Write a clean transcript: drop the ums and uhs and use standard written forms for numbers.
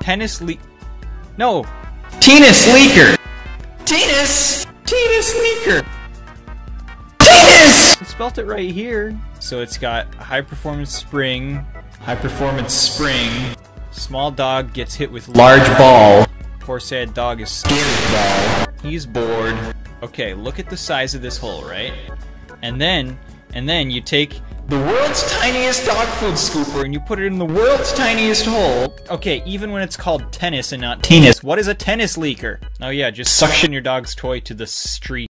tennis No! Tennis leaker! Tennis leaker! Tennis! I spelt it right here. So it's got high performance spring. Small dog gets hit with large ball. Poor sad dog is scared ball. He's bored. Okay, look at the size of this hole, right? And then you take the world's tiniest dog food scooper and you put it in the world's tiniest hole. Okay, even when it's called tennis and not tennis, what is a tennis leaker? Oh yeah, just suction your dog's toy to the street.